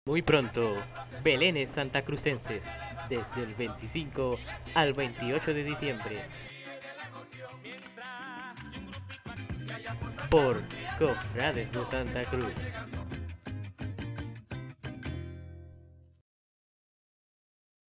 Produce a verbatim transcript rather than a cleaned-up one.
Muy pronto, Belenes santacrucenses, desde el veinticinco al veintiocho de diciembre. Por Cofrades de Santa Cruz.